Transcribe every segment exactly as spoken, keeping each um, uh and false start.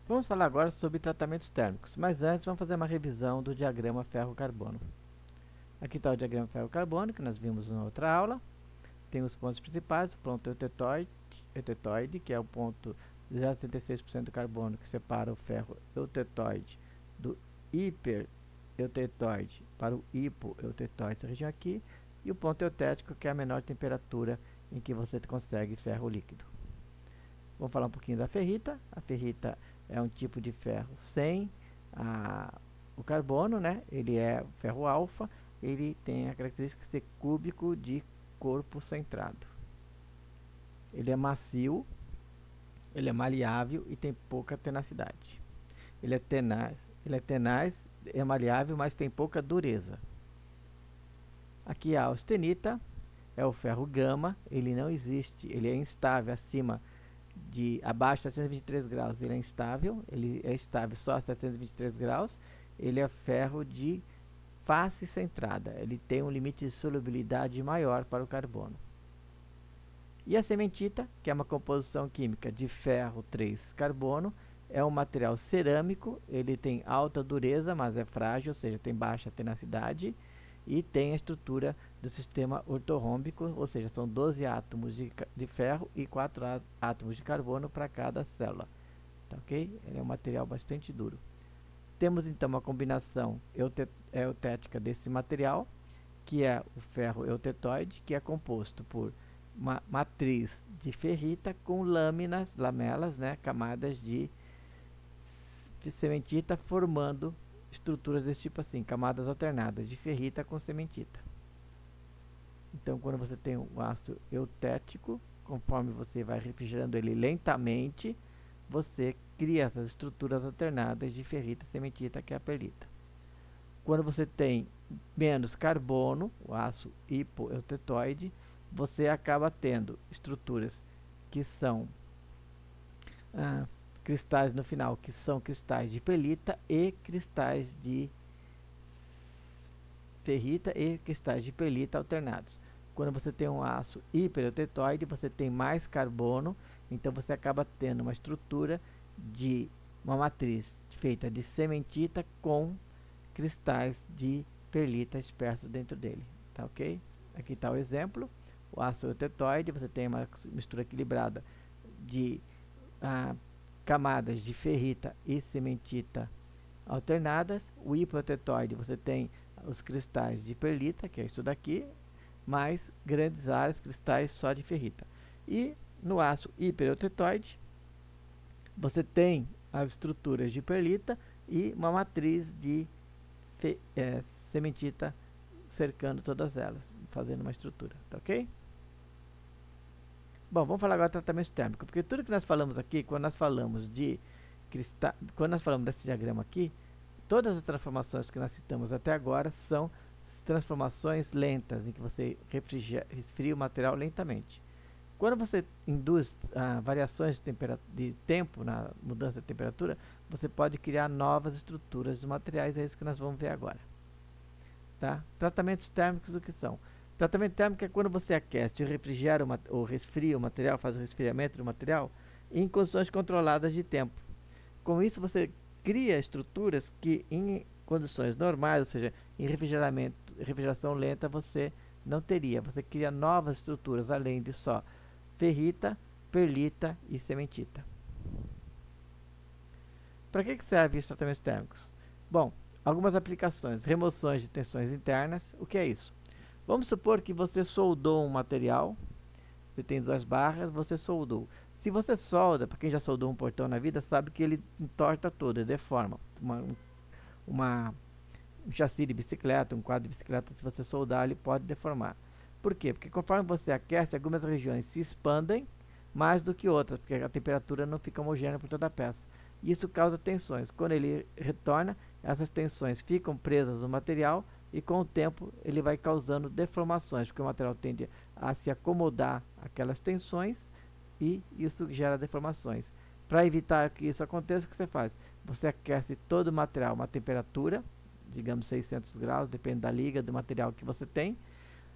Vamos falar agora sobre tratamentos térmicos, mas antes vamos fazer uma revisão do diagrama ferro-carbono. Aqui está o diagrama ferro-carbono que nós vimos na outra aula. Tem os pontos principais, o ponto eutetoide, eutetoide, que é o ponto zero vírgula setenta e seis por cento do carbono que separa o ferro eutetoide do hipereutetoide para o hipoeutetoide, essa região aqui, e o ponto eutético, que é a menor temperatura em que você consegue ferro líquido. Vamos falar um pouquinho da ferrita. A ferrita é um tipo de ferro sem a, o carbono, né? Ele é ferro alfa, ele tem a característica de ser cúbico de corpo centrado. Ele é macio, ele é maleável e tem pouca tenacidade. Ele é tenaz, ele é tenaz, é maleável, mas tem pouca dureza. Aqui a austenita é o ferro gama, ele não existe, ele é instável acima de abaixo de setecentos e vinte e três graus, ele é instável, ele é estável só a setecentos e vinte e três graus. Ele é ferro de face centrada, ele tem um limite de solubilidade maior para o carbono. E a cementita, que é uma composição química de ferro três carbono, é um material cerâmico, ele tem alta dureza, mas é frágil, ou seja, tem baixa tenacidade, e tem a estrutura do sistema ortorrômbico, ou seja, são doze átomos de, de ferro e quatro átomos de carbono para cada célula. Tá, ok? Ele é um material bastante duro. Temos então uma combinação eutética desse material, que é o ferro eutetoide, que é composto por uma matriz de ferrita com lâminas, lamelas, né, camadas de cementita, formando estruturas desse tipo assim, camadas alternadas de ferrita com cementita. Então, quando você tem um ácido eutético, conforme você vai refrigerando ele lentamente, você cria essas estruturas alternadas de ferrita e cementita, que é a perlita. Quando você tem menos carbono, o ácido hipoeutetoide, você acaba tendo estruturas que são ah, cristais no final, que são cristais de perlita e cristais de ferrita e cristais de perlita alternados. Quando você tem um aço hipereutetoide, você tem mais carbono, então você acaba tendo uma estrutura de uma matriz feita de cementita com cristais de perlita dispersos dentro dele, tá ok? Aqui está o exemplo. O aço eutetoide, você tem uma mistura equilibrada de ah, camadas de ferrita e cementita alternadas. O hipoeutetoide, você tem os cristais de perlita, que é isso daqui, mais grandes áreas cristais só de ferrita. E no aço hipereutetoide, você tem as estruturas de perlita e uma matriz de fe, é, cementita cercando todas elas, fazendo uma estrutura, tá ok? Bom, vamos falar agora de tratamento térmico, porque tudo que nós falamos aqui, quando nós falamos de cristal, quando nós falamos desse diagrama aqui, todas as transformações que nós citamos até agora são transformações lentas, em que você resfria o material lentamente. Quando você induz ah, variações de, de tempo na mudança de temperatura, você pode criar novas estruturas de materiais, é isso que nós vamos ver agora. Tá? Tratamentos térmicos, o que são? Tratamento térmico é quando você aquece, refrigera uma, ou resfria o material, faz o resfriamento do material em condições controladas de tempo. Com isso, você cria estruturas que em condições normais, ou seja, em refrigeramento, refrigeração lenta, você não teria. Você cria novas estruturas, além de só ferrita, perlita e cementita. Para que servem os tratamentos térmicos? Bom, algumas aplicações. Remoções de tensões internas. O que é isso? Vamos supor que você soldou um material, você tem duas barras, você soldou. Se você solda, para quem já soldou um portão na vida, sabe que ele entorta todo, ele deforma. Uma, uma, um chassi de bicicleta, um quadro de bicicleta, se você soldar, ele pode deformar. Por quê? Porque conforme você aquece, algumas regiões se expandem mais do que outras, porque a temperatura não fica homogênea por toda a peça. Isso causa tensões. Quando ele retorna, essas tensões ficam presas no material e com o tempo ele vai causando deformações, porque o material tende a se acomodar àquelas tensões e isso gera deformações. Para evitar que isso aconteça, o que você faz? Você aquece todo o material a uma temperatura, digamos seiscentos graus, depende da liga do material que você tem.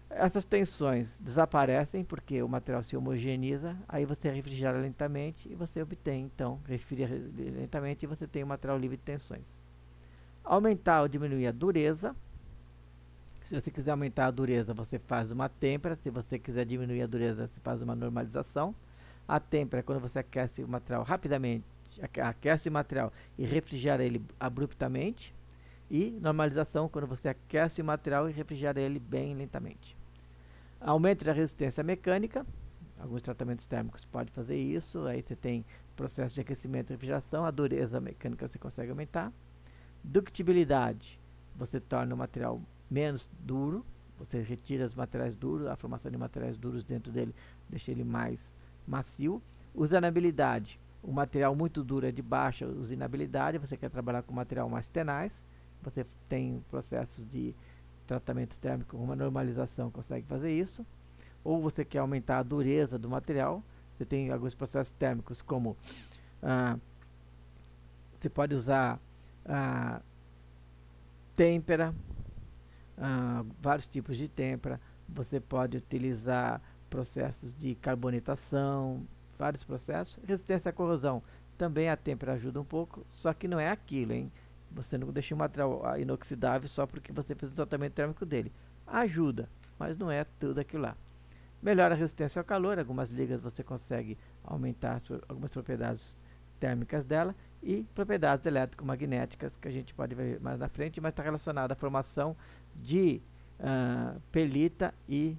Essas tensões desaparecem porque o material se homogeneiza, aí você refrigera lentamente e você obtém, então, resfria lentamente e você tem um material livre de tensões. Aumentar ou diminuir a dureza. Se você quiser aumentar a dureza, você faz uma têmpera. Se você quiser diminuir a dureza, você faz uma normalização. A têmpera é quando você aquece o material rapidamente, aquece o material e refrigera ele abruptamente. E normalização, quando você aquece o material e refrigera ele bem lentamente. Aumento da resistência mecânica. Alguns tratamentos térmicos podem fazer isso. Aí você tem processo de aquecimento e refrigeração. A dureza mecânica você consegue aumentar. Ductibilidade. Você torna o material menos duro. Você retira os materiais duros. A formação de materiais duros dentro dele deixa ele mais macio. Usinabilidade. O material muito duro é de baixa usinabilidade. Você quer trabalhar com material mais tenaz. Você tem processos de tratamento térmico, uma normalização consegue fazer isso. Ou você quer aumentar a dureza do material. Você tem alguns processos térmicos como ah, você pode usar ah, têmpera, ah, vários tipos de têmpera. Você pode utilizar processos de carbonatação, vários processos. Resistência à corrosão, também a têmpera ajuda um pouco, só que não é aquilo, hein? Você não deixa o material inoxidável só porque você fez o tratamento térmico dele. Ajuda, mas não é tudo aquilo lá. Melhora a resistência ao calor. Algumas ligas você consegue aumentar sua, algumas propriedades térmicas dela. E propriedades elétrico-magnéticas, que a gente pode ver mais na frente, mas está relacionada à formação de uh, perlita e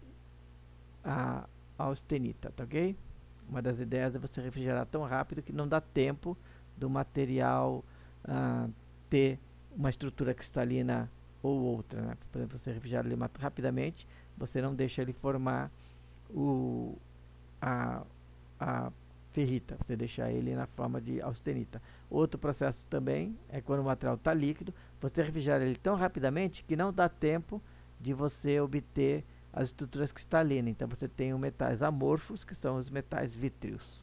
a austenita, tá ok? Uma das ideias é você refrigerar tão rápido que não dá tempo do material uh, ter uma estrutura cristalina ou outra, né? Por exemplo, você refrigerar ele rapidamente, você não deixa ele formar o, a, a ferrita, você deixa ele na forma de austenita. Outro processo também é quando o material está líquido, você refrigera ele tão rapidamente que não dá tempo de você obter as estruturas cristalinas. Então você tem os metais amorfos, que são os metais vítreos.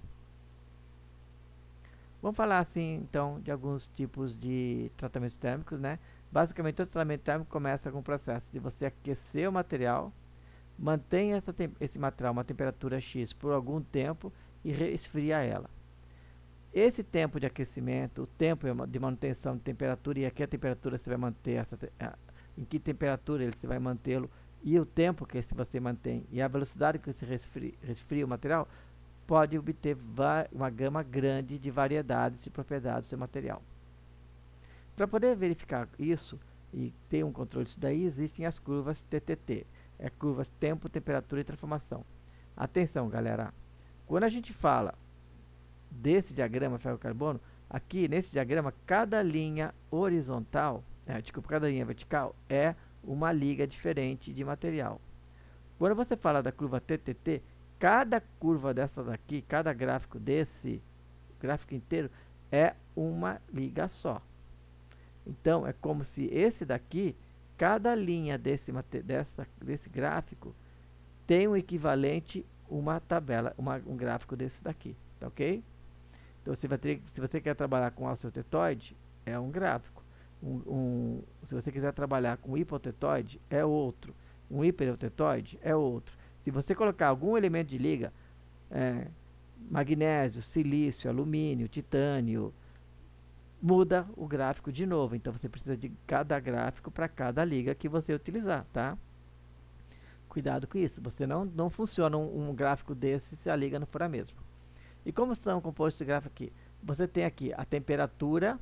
Vamos falar assim, então, de alguns tipos de tratamentos térmicos, né? Basicamente, todo tratamento térmico começa com o processo de você aquecer o material, mantém essa esse material a uma temperatura X por algum tempo e resfria ela. Esse tempo de aquecimento, o tempo de manutenção de temperatura, e aqui a temperatura você vai manter, essa, em que temperatura ele você vai mantê-lo, e o tempo que você mantém, e a velocidade que você resfria, resfria o material, pode obter uma gama grande de variedades e propriedades do seu material. Para poder verificar isso e ter um controle disso daí, existem as curvas T T T, é curvas tempo, temperatura e transformação. Atenção, galera, quando a gente fala desse diagrama ferro-carbono, aqui nesse diagrama, cada linha horizontal, é, desculpa, cada linha vertical é uma liga diferente de material. Quando você fala da curva T T T, cada curva dessa daqui, cada gráfico desse gráfico inteiro é uma liga só. Então é como se esse daqui, cada linha desse, dessa, desse gráfico tem um equivalente, uma tabela, uma, um gráfico desse daqui, tá ok? Então você vai ter, se você quer trabalhar com alçotetoide, é um gráfico. Um, um, se você quiser trabalhar com hipotetoide, é outro. Um hiperotetoide é outro. Se você colocar algum elemento de liga, é, magnésio, silício, alumínio, titânio, muda o gráfico de novo. Então você precisa de cada gráfico para cada liga que você utilizar, tá? Cuidado com isso. Você não, não funciona um, um gráfico desse se a liga não for a mesma. E como são compostos de gráfico aqui? Você tem aqui a temperatura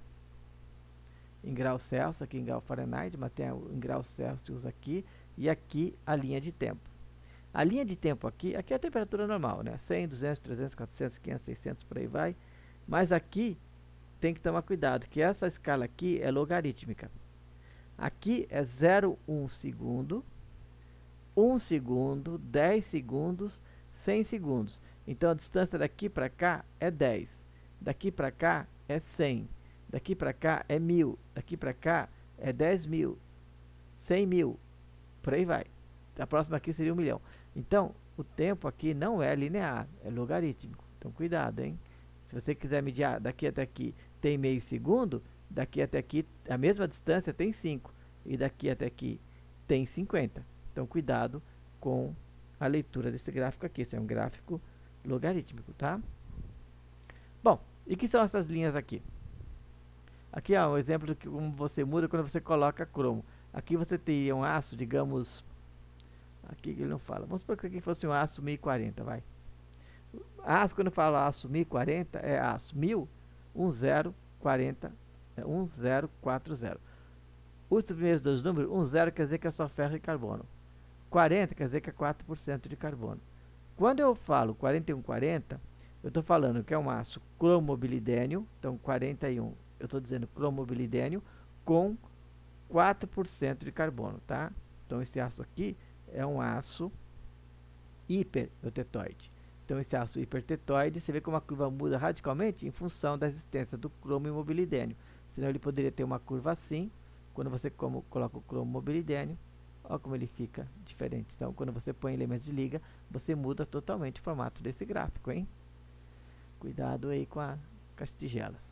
em graus Celsius, aqui em grau Fahrenheit, mas tem em graus Celsius aqui, e aqui a linha de tempo. A linha de tempo aqui, aqui é a temperatura normal, né? cem, duzentos, trezentos, quatrocentos, quinhentos, seiscentos, por aí vai. Mas aqui tem que tomar cuidado, que essa escala aqui é logarítmica. Aqui é zero vírgula um segundo, um segundo, dez segundos, cem segundos. Então a distância daqui para cá é dez, daqui para cá é cem, daqui para cá é mil, daqui para cá é dez mil, cem mil, por aí vai. A próxima aqui seria um milhão. Então o tempo aqui não é linear, é logarítmico. Então cuidado, hein? Se você quiser medir ah, daqui até aqui tem meio segundo, daqui até aqui a mesma distância tem cinco, e daqui até aqui tem cinquenta. Então cuidado com a leitura desse gráfico aqui. Esse é um gráfico logarítmico, tá? Bom, e que são essas linhas aqui? Aqui é um exemplo de como você muda quando você coloca cromo. Aqui você teria um aço, digamos, aqui ele não fala, vamos supor que aqui fosse um aço mil e quarenta, vai. Aço, quando eu falo aço mil e quarenta, é aço mil, um zero quarenta, é um zero quatro zero. Os primeiros dois números, um zero quer dizer que é só ferro e carbono. quarenta quer dizer que é quatro por cento de carbono. Quando eu falo quarenta e um quarenta, eu estou falando que é um aço cromobilidênio, então quarenta e um, eu estou dizendo cromobilidênio com quatro por cento de carbono, tá? Então esse aço aqui é um aço hipertetóide. Então esse aço hipertetóide, você vê como a curva muda radicalmente em função da existência do cromo e mobilidênio. Senão ele poderia ter uma curva assim, quando você como, coloca o cromo mobilidênio, olha como ele fica diferente. Então quando você põe elementos de liga, você muda totalmente o formato desse gráfico, hein? Cuidado aí com, a, com as tigelas.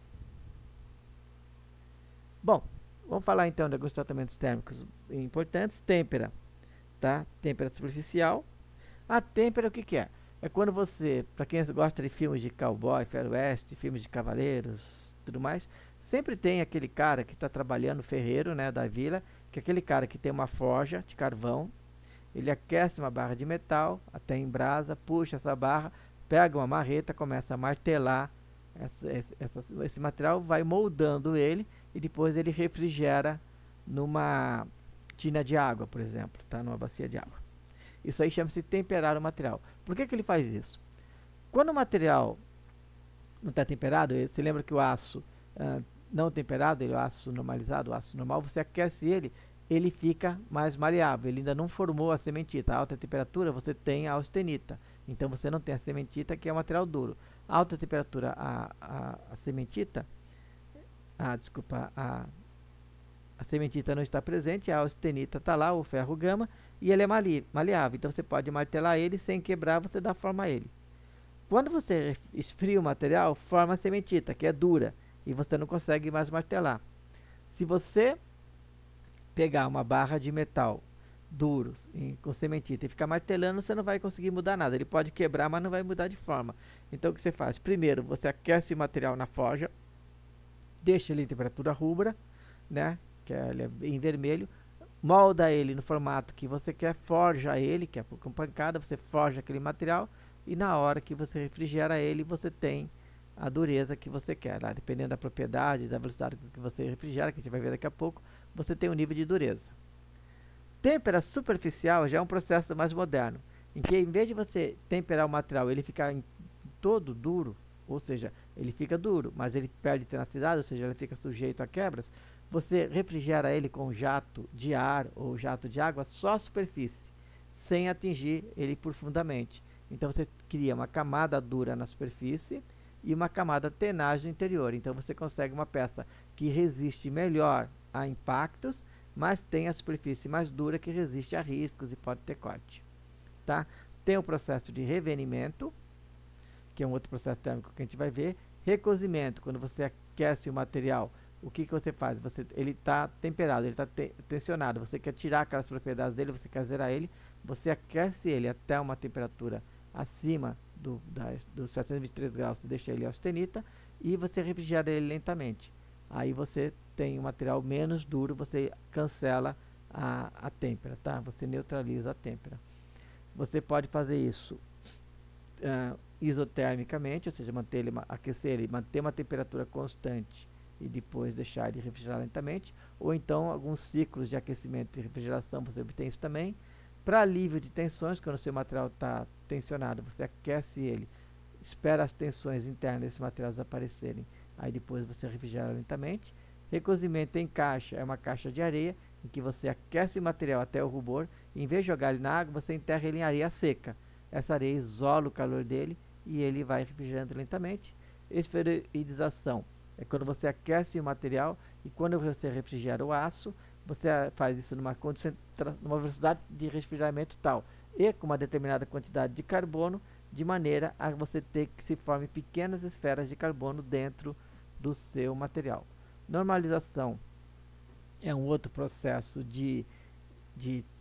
Bom, vamos falar então de alguns tratamentos térmicos importantes. Têmpera, tá? Têmpera superficial. A têmpera o que, que é? É quando você, para quem gosta de filmes de cowboy, faroeste, filmes de cavaleiros, tudo mais, sempre tem aquele cara que está trabalhando, ferreiro, né, da vila, que é aquele cara que tem uma forja de carvão, ele aquece uma barra de metal até em brasa, puxa essa barra, pega uma marreta, começa a martelar essa, essa, esse material, vai moldando ele e depois ele refrigera numa tina de água, por exemplo, tá? Numa bacia de água. Isso aí chama-se temperar o material. Por que que ele faz isso? Quando o material não está temperado, você lembra que o aço uh, não temperado, ele, o aço normalizado, o aço normal, você aquece ele, ele fica mais maleável, ele ainda não formou a sementita. A alta temperatura você tem a austenita, então você não tem a sementita, que é um material duro. A alta temperatura, a, a, a sementita, a, desculpa, a, a sementita não está presente, a austenita está lá, o ferro gama, e ele é maleável, então você pode martelar ele sem quebrar, você dá forma a ele. Quando você esfria o material, forma a sementita, que é dura, e você não consegue mais martelar. Se você pegar uma barra de metal duros em, com sementita e ficar martelando, você não vai conseguir mudar nada. Ele pode quebrar, mas não vai mudar de forma. Então o que você faz? Primeiro, você aquece o material na forja, deixa ele em temperatura rubra, né, que é, ele é em vermelho, molda ele no formato que você quer, forja ele, que é com pancada, você forja aquele material e na hora que você refrigera ele, você tem a dureza que você quer. Lá, dependendo da propriedade, da velocidade que você refrigera, que a gente vai ver daqui a pouco, você tem um nível de dureza. Têmpera superficial já é um processo mais moderno, em que em vez de você temperar o material, ele ficar em todo duro, ou seja, ele fica duro, mas ele perde tenacidade, ou seja, ele fica sujeito a quebras, você refrigera ele com jato de ar ou jato de água só a superfície, sem atingir ele profundamente. Então você cria uma camada dura na superfície e uma camada tenaz no interior. Então você consegue uma peça que resiste melhor a impactos, mas tem a superfície mais dura que resiste a riscos e pode ter corte. Tá? Tem o processo de revenimento, que é um outro processo térmico que a gente vai ver. Recozimento, quando você aquece o material, o que, que você faz? Você, ele está temperado, ele está te, tensionado, você quer tirar aquelas propriedades dele, você quer zerar ele, você aquece ele até uma temperatura acima do, das, dos setecentos e vinte e três graus, você deixa ele austenita e você refrigera ele lentamente. Aí você tem um material menos duro, você cancela a, a têmpera, tá? Você neutraliza a têmpera. Você pode fazer isso uh, isotermicamente, ou seja, manter ele, aquecer ele, manter uma temperatura constante e depois deixar ele refrigerar lentamente, ou então alguns ciclos de aquecimento e refrigeração, você obtém isso também. Para alívio de tensões, quando o seu material está tensionado, você aquece ele, espera as tensões internas desse material desaparecerem, aí depois você refrigera lentamente. Recozimento em caixa é uma caixa de areia, em que você aquece o material até o rubor, e em vez de jogar ele na água, você enterra ele em areia seca. Essa areia isola o calor dele e ele vai refrigerando lentamente. Esferoidização é quando você aquece o material e quando você refrigera o aço, você faz isso numa, numa velocidade de refrigeramento tal e com uma determinada quantidade de carbono, de maneira a você ter que se forme pequenas esferas de carbono dentro do seu material. Normalização é um outro processo de, de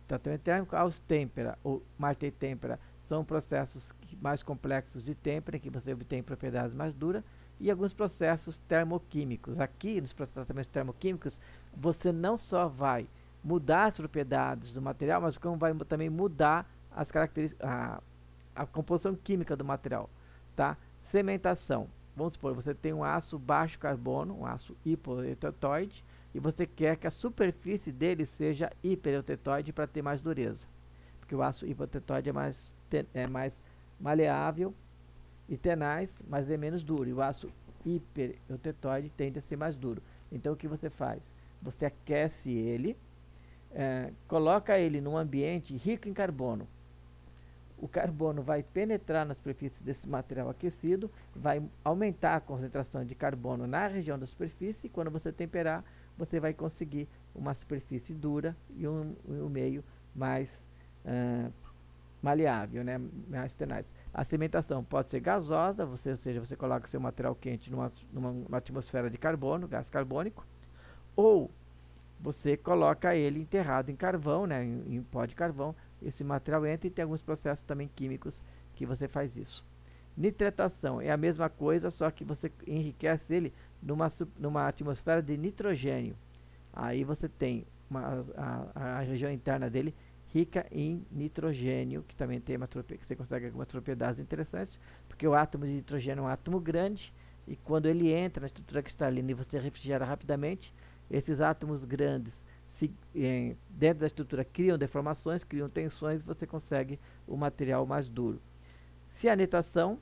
tratamento térmico, austêmpera ou martei-têmpera são processos mais complexos de têmpera, em que você obtém propriedades mais duras, e alguns processos termoquímicos. Aqui, nos tratamentos termoquímicos, você não só vai mudar as propriedades do material, mas como vai também mudar as características, a, a composição química do material, tá? Cementação. Vamos supor, você tem um aço baixo carbono, um aço hipoeutetoide, e você quer que a superfície dele seja hipereutetoide para ter mais dureza. Porque o aço hipoeutetoide é mais, é mais maleável e tenaz, mas é menos duro. E o aço hipereutetoide tende a ser mais duro. Então o que você faz? Você aquece ele, é, coloca ele num ambiente rico em carbono. O carbono vai penetrar na superfície desse material aquecido, vai aumentar a concentração de carbono na região da superfície, e quando você temperar, você vai conseguir uma superfície dura e um, um meio mais uh, maleável, né? Mais tenaz. A cimentação pode ser gasosa, você, ou seja, você coloca seu material quente numa, numa atmosfera de carbono, gás carbônico, ou você coloca ele enterrado em carvão, né? em, em pó de carvão. Esse material entra e tem alguns processos também químicos que você faz isso. Nitratação é a mesma coisa, só que você enriquece ele numa, numa atmosfera de nitrogênio. Aí você tem uma, a, a região interna dele rica em nitrogênio, que também tem uma, que você consegue algumas propriedades interessantes, porque o átomo de nitrogênio é um átomo grande, e quando ele entra na estrutura cristalina e você refrigera rapidamente, esses átomos grandes se, eh, dentro da estrutura criam deformações, criam tensões, e você consegue o material mais duro. Cianetação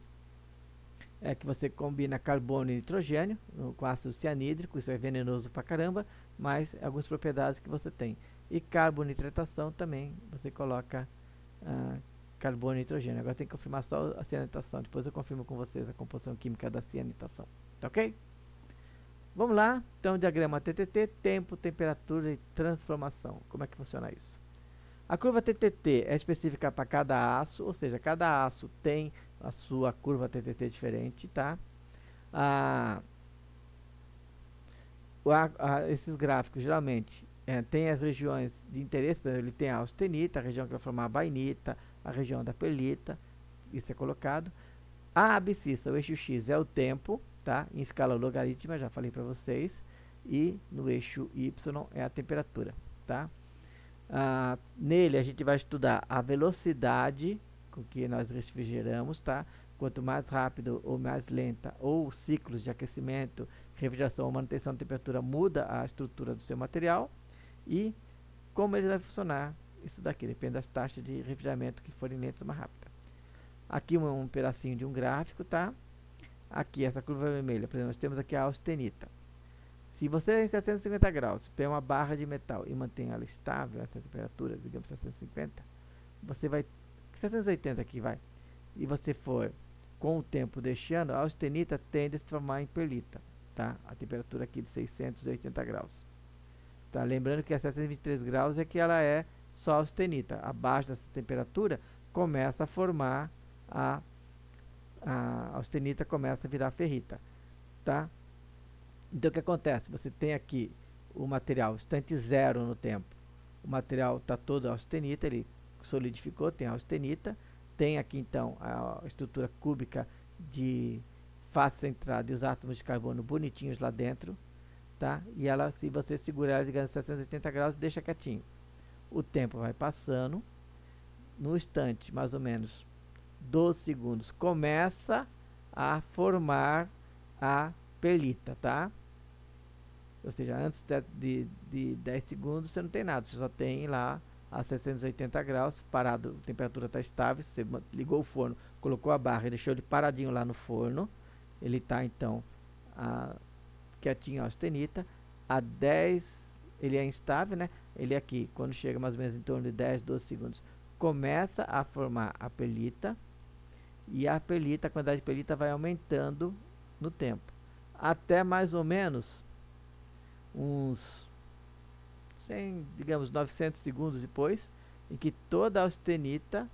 é que você combina carbono e nitrogênio no, com ácido cianídrico, isso é venenoso pra caramba, mas algumas propriedades que você tem. E carbonitratação também, você coloca ah, carbono e nitrogênio. Agora tem que confirmar só a cianetação, depois eu confirmo com vocês a composição química da cianetação. Tá ok? Vamos lá, então diagrama T T T, tempo, temperatura e transformação. Como é que funciona isso? A curva T T T é específica para cada aço, ou seja, cada aço tem a sua curva T T T diferente, tá? Ah, a, a, esses gráficos geralmente é, tem as regiões de interesse, por exemplo, ele tem a austenita, a região que vai formar a bainita, a região da perlita, isso é colocado. A abscissa, o eixo X é o tempo, tá? Em escala logarítmica, já falei para vocês, e no eixo Y é a temperatura, tá? Ah, nele a gente vai estudar a velocidade com que nós refrigeramos, tá? Quanto mais rápido ou mais lenta, ou ciclos de aquecimento, refrigeração ou manutenção de temperatura muda a estrutura do seu material, e como ele vai funcionar, isso daqui depende das taxas de refrigeramento que forem lentas ou mais rápidas. Aqui um, um pedacinho de um gráfico, tá? Aqui essa curva vermelha, por exemplo, nós temos aqui a austenita. Se você em setecentos e cinquenta graus pega uma barra de metal e mantém ela estável, essa temperatura, digamos setecentos e cinquenta, você vai, setecentos e oitenta aqui vai, e você for com o tempo deixando, a austenita tende a se transformar em perlita, tá? A temperatura aqui de seiscentos e oitenta graus. Tá? Lembrando que a setecentos e vinte e três graus é que ela é só austenita. Abaixo dessa temperatura começa a formar a, a austenita, começa a virar ferrita, tá? Então o que acontece? Você tem aqui o material instante zero no tempo. O material está todo austenita, ele solidificou, tem a austenita. Tem aqui então a estrutura cúbica de face centrada e os átomos de carbono bonitinhos lá dentro, tá? E ela, se você segurar ela ligando setecentos e oitenta graus, deixa quietinho. O tempo vai passando, no instante mais ou menos doze segundos, começa a formar a perlita, tá? Ou seja, antes de, de, de dez segundos você não tem nada, você só tem lá a setecentos e oitenta graus, parado, a temperatura está estável, você ligou o forno, colocou a barra e deixou ele paradinho lá no forno, ele está então a, quietinho a austenita, a dez, ele é instável, né? Ele aqui, quando chega mais ou menos em torno de dez, doze segundos, começa a formar a perlita, e a perlita, a quantidade de perlita vai aumentando no tempo, até mais ou menos uns cem, digamos novecentos segundos depois, em que toda a austenita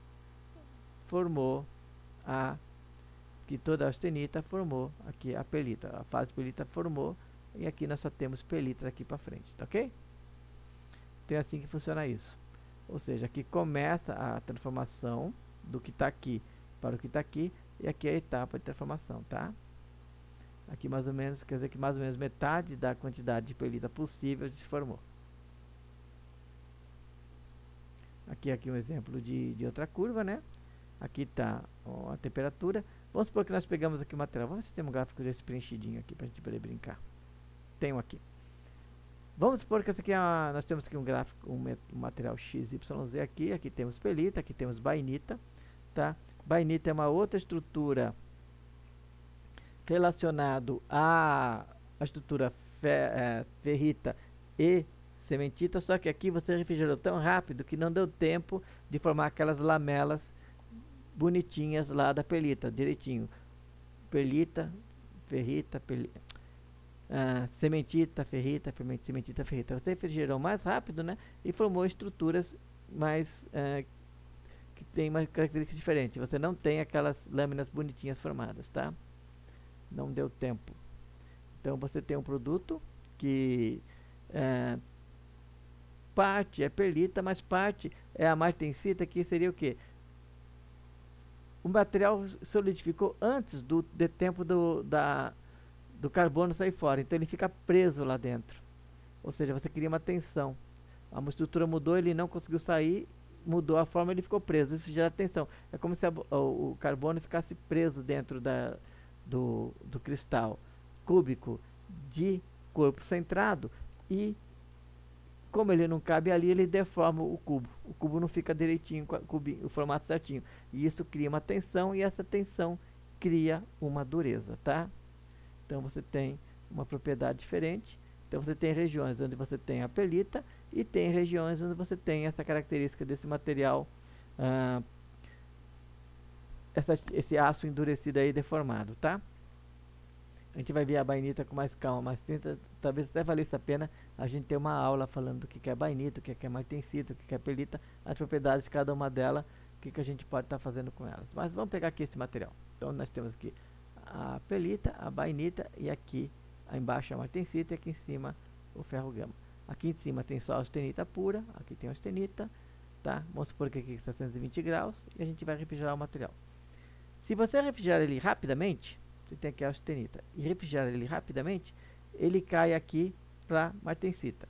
formou a que toda a austenita formou aqui a perlita, a fase perlita formou, e aqui nós só temos perlita aqui para frente, tá ok? Então é assim que funciona isso. Ou seja, aqui começa a transformação do que está aqui para o que está aqui, e aqui é a etapa de transformação, tá? Aqui mais ou menos, quer dizer que mais ou menos metade da quantidade de perlita possível se formou. Aqui, aqui um exemplo de, de outra curva, né? Aqui está a temperatura. Vamos supor que nós pegamos aqui o material. Vamos ver se tem um gráfico desse preenchidinho aqui para a gente poder brincar. Tenho aqui. Vamos supor que essa aqui é a, nós temos aqui um gráfico, um, um material X Y Z aqui. Aqui temos perlita, aqui temos bainita, tá? Bainita é uma outra estrutura relacionado à, à estrutura fe, é, ferrita e cementita, só que aqui você refrigerou tão rápido que não deu tempo de formar aquelas lamelas bonitinhas lá da perlita, direitinho. Perlita, ferrita, perlita, ah, cementita, ferrita, cementita, ferrita. Você refrigerou mais rápido, né? E formou estruturas mais ah, que tem uma característica diferente. Você não tem aquelas lâminas bonitinhas formadas, tá? Não deu tempo. Então você tem um produto que ah, parte é perlita, mas parte é a martensita, que seria o que? O material solidificou antes do de tempo do, da, do carbono sair fora, então ele fica preso lá dentro. Ou seja, você cria uma tensão. A estrutura mudou, ele não conseguiu sair, mudou a forma, ele ficou preso. Isso gera tensão. É como se a, o, o carbono ficasse preso dentro da, do, do cristal cúbico de corpo centrado, e como ele não cabe ali, ele deforma o cubo. O cubo não fica direitinho com a, cubinho, o formato certinho. E isso cria uma tensão, e essa tensão cria uma dureza, tá? Então você tem uma propriedade diferente. Então você tem regiões onde você tem a perlita, e tem regiões onde você tem essa característica desse material, ah, essa, esse aço endurecido aí deformado, tá? A gente vai ver a bainita com mais calma, mas tenta, talvez até valesse a pena a gente ter uma aula falando do que é bainita, o que é martensita, o que é perlita, as propriedades de cada uma delas, o que, que a gente pode estar tá fazendo com elas. Mas vamos pegar aqui esse material. Então nós temos aqui a perlita, a bainita, e aqui embaixo a martensita, e aqui em cima o ferro gama. Aqui em cima tem só a austenita pura, aqui tem a austenita, tá? Vamos supor que aqui está setecentos e vinte graus, e a gente vai refrigerar o material. Se você refrigerar ele rapidamente, você tem aqui a austenita, e refrigerar ele rapidamente, ele cai aqui para martensita.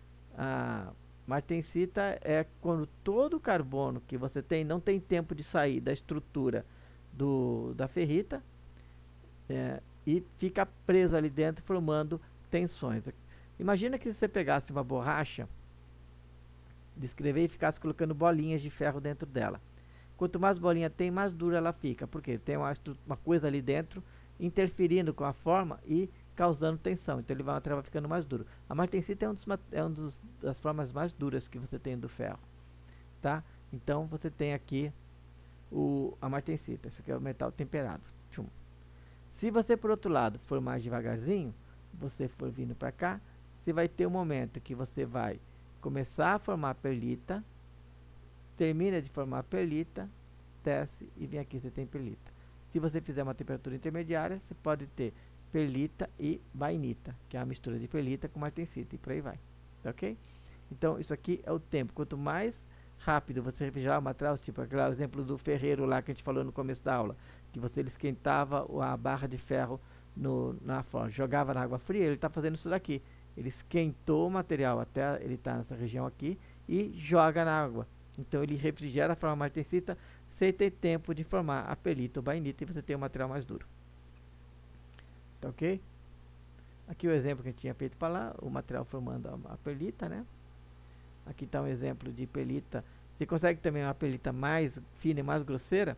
A martensita é quando todo o carbono que você tem não tem tempo de sair da estrutura do, da ferrita, é, e fica preso ali dentro, formando tensões. Imagina que você pegasse uma borracha, descrever e ficasse colocando bolinhas de ferro dentro dela. Quanto mais bolinha tem, mais dura ela fica, porque tem uma, uma coisa ali dentro interferindo com a forma e causando tensão. Então ele vai, o material vai ficando mais duro. A martensita é um dos, é um dos das formas mais duras que você tem do ferro, tá? Então você tem aqui o, a martensita. Isso aqui é o metal temperado. Tchum. Se você, por outro lado, for mais devagarzinho, você for vindo para cá, você vai ter um momento que você vai começar a formar perlita, termina de formar perlita, desce e vem aqui, você tem perlita. Se você fizer uma temperatura intermediária, você pode ter perlita e bainita, que é a mistura de perlita com martensita, e por aí vai, tá ok? Então isso aqui é o tempo. Quanto mais rápido você refrigerar o material, tipo aquele exemplo do ferreiro lá que a gente falou no começo da aula, que você ele esquentava a barra de ferro no, na forma, jogava na água fria, ele está fazendo isso daqui. Ele esquentou o material até ele estar tá nessa região aqui e joga na água. Então ele refrigera a forma martensita sem ter tempo de formar a perlita ou bainita, e você tem um material mais duro. Tá ok? Aqui o exemplo que a gente tinha feito para lá, o material formando a, a perlita, né? Aqui está um exemplo de perlita. Você consegue também uma perlita mais fina e mais grosseira,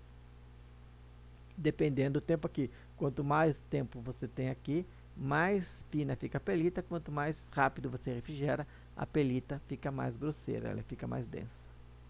dependendo do tempo aqui. Quanto mais tempo você tem aqui, mais fina fica a perlita. Quanto mais rápido você refrigera, a perlita fica mais grosseira, ela fica mais densa.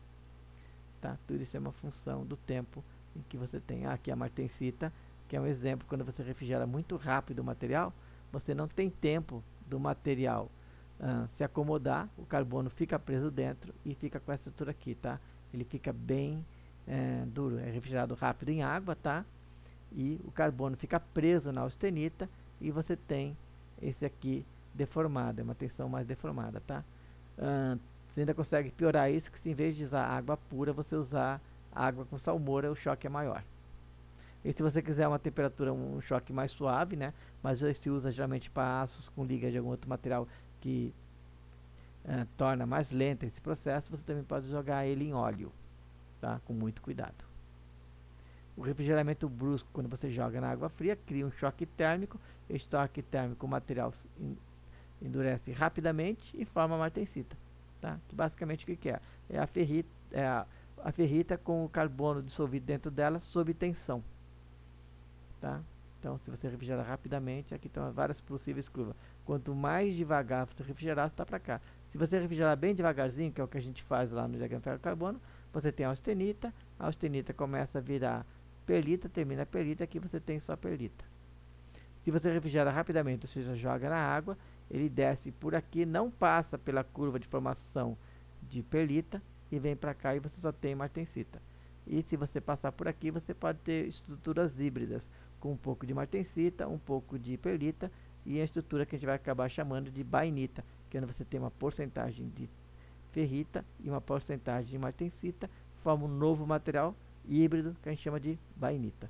Tá? Tudo isso é uma função do tempo em que você tem. Aqui a martensita, que é um exemplo, quando você refrigera muito rápido o material, você não tem tempo do material uh, se acomodar, o carbono fica preso dentro e fica com essa estrutura aqui, tá? Ele fica bem é, duro, é refrigerado rápido em água, tá? E o carbono fica preso na austenita, e você tem esse aqui deformado, é uma tensão mais deformada, tá? Uh, Você ainda consegue piorar isso, que se em vez de usar água pura, você usar água com salmoura, o choque é maior. E se você quiser uma temperatura, um choque mais suave, né? Mas se usa geralmente para aços com liga de algum outro material que é, torna mais lento esse processo, você também pode jogar ele em óleo, tá? Com muito cuidado. O refrigeramento brusco, quando você joga na água fria, cria um choque térmico. Esse choque térmico, o material endurece rapidamente e forma martensita. Tá? Que basicamente o que, que é? É a ferrita, é a, a ferrita com o carbono dissolvido dentro dela sob tensão. Tá? Então, se você refrigerar rapidamente, aqui estão várias possíveis curvas. Quanto mais devagar você refrigerar, você está para cá. Se você refrigerar bem devagarzinho, que é o que a gente faz lá no diagrama ferro-carbono, você tem a austenita, a austenita começa a virar perlita, termina a perlita, aqui você tem só perlita. Se você refrigerar rapidamente, ou seja, joga na água, ele desce por aqui, não passa pela curva de formação de perlita e vem para cá e você só tem martensita. E se você passar por aqui, você pode ter estruturas híbridas, com um pouco de martensita, um pouco de perlita e a estrutura que a gente vai acabar chamando de bainita, que é onde você tem uma porcentagem de ferrita e uma porcentagem de martensita, forma um novo material híbrido que a gente chama de bainita.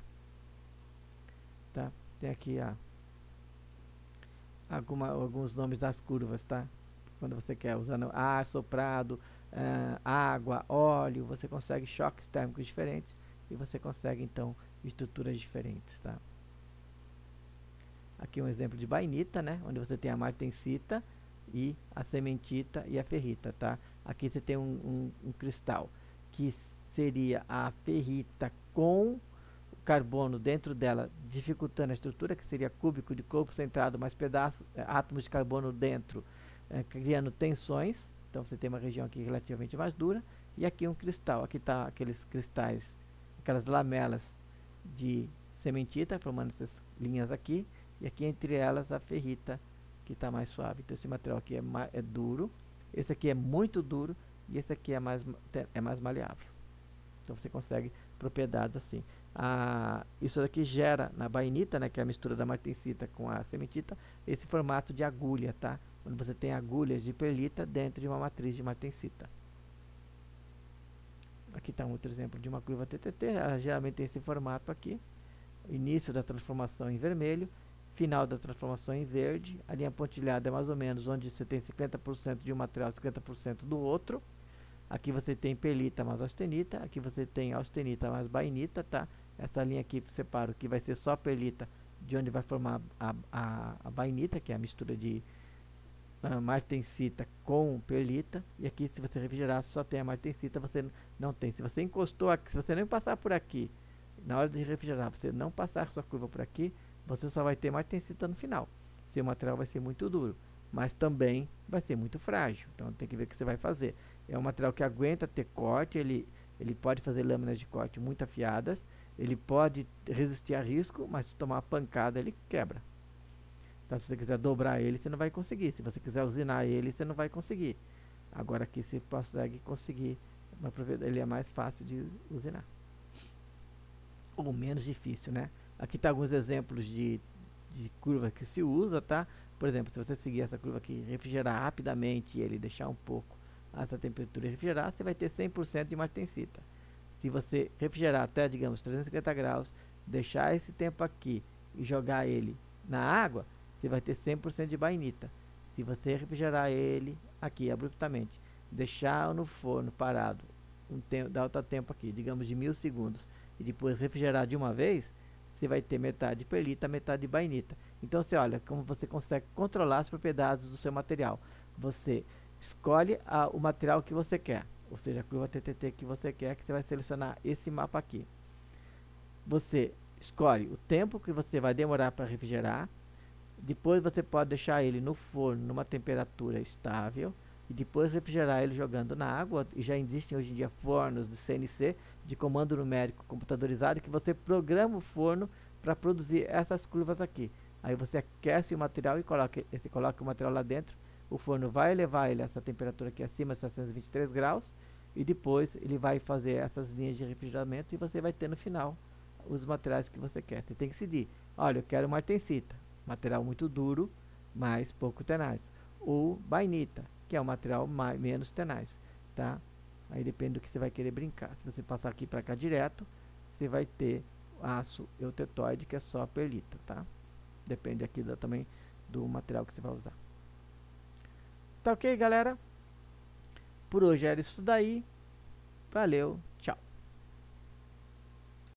Tá? Tem aqui a, alguma, alguns nomes das curvas, tá? Quando você quer, usando ar soprado, uh, água, óleo, você consegue choques térmicos diferentes e você consegue então estruturas diferentes, tá? Aqui um exemplo de bainita, né? Onde você tem a martensita e a sementita e a ferrita, tá? Aqui você tem um, um, um cristal que seria a ferrita com o carbono dentro dela, dificultando a estrutura, que seria cúbico de corpo centrado, mais pedaços, é, átomos de carbono dentro, é, criando tensões. Então você tem uma região aqui relativamente mais dura. E aqui um cristal, aqui está aqueles cristais, aquelas lamelas de sementita, formando essas linhas aqui. E aqui entre elas a ferrita, que está mais suave. Então esse material aqui é, é duro, esse aqui é muito duro e esse aqui é mais, é mais maleável. Então você consegue propriedades assim. Ah, isso daqui gera na bainita, né, que é a mistura da martensita com a sementita, esse formato de agulha, tá? Quando você tem agulhas de perlita dentro de uma matriz de martensita. Aqui está um outro exemplo de uma curva T T T, ela geralmente tem esse formato aqui. Início da transformação em vermelho, final da transformação em verde. A linha pontilhada é mais ou menos onde você tem cinquenta por cento de um material e cinquenta por cento do outro. Aqui você tem perlita mais austenita, aqui você tem austenita mais bainita, tá? Essa linha aqui separa o que vai ser só perlita, de onde vai formar a, a, a bainita, que é a mistura de uh, martensita com perlita. E aqui, se você refrigerar, só tem a martensita, você não tem. Se você encostou aqui, se você nem passar por aqui, na hora de refrigerar, você não passar sua curva por aqui, você só vai ter martensita no final. Seu material vai ser muito duro, mas também vai ser muito frágil. Então tem que ver o que você vai fazer. É um material que aguenta ter corte, ele, ele pode fazer lâminas de corte muito afiadas, ele pode resistir a risco, mas se tomar uma pancada ele quebra. Então se você quiser dobrar ele, você não vai conseguir. Se você quiser usinar ele, você não vai conseguir. Agora aqui você consegue conseguir, ele é mais fácil de usinar. Ou menos difícil, né? Aqui tá alguns exemplos de, de curva que se usa, tá? Por exemplo, se você seguir essa curva aqui, refrigerar rapidamente e ele deixar um pouco essa temperatura e refrigerar, você vai ter cem por cento de martensita. Se você refrigerar até, digamos, trezentos e cinquenta graus, deixar esse tempo aqui e jogar ele na água, você vai ter cem por cento de bainita. Se você refrigerar ele aqui abruptamente, deixar no forno parado, um tempo, dar outro tempo aqui, digamos de mil segundos, e depois refrigerar de uma vez, você vai ter metade de perlita, metade de bainita. Então você olha como você consegue controlar as propriedades do seu material. Você escolhe a, o material que você quer, ou seja, a curva T T T que você quer, que você vai selecionar esse mapa aqui. Você escolhe o tempo que você vai demorar para refrigerar. Depois você pode deixar ele no forno numa temperatura estável e depois refrigerar ele jogando na água. E já existem hoje em dia fornos de C N C, de comando numérico computadorizado, que você programa o forno para produzir essas curvas aqui. Aí você aquece o material e coloca, você coloca o material lá dentro. O forno vai elevar ele a essa temperatura aqui acima de setecentos e vinte e três graus e depois ele vai fazer essas linhas de refrigeramento e você vai ter no final os materiais que você quer. Você tem que decidir, olha, eu quero martensita, material muito duro, mas pouco tenaz, ou bainita, que é um material mais, menos tenaz, tá? Aí depende do que você vai querer brincar. Se você passar aqui para cá direto, você vai ter aço eutetoide, que é só perlita, tá? Depende aqui da, também do material que você vai usar. Tá ok, galera? Por hoje era isso daí. Valeu!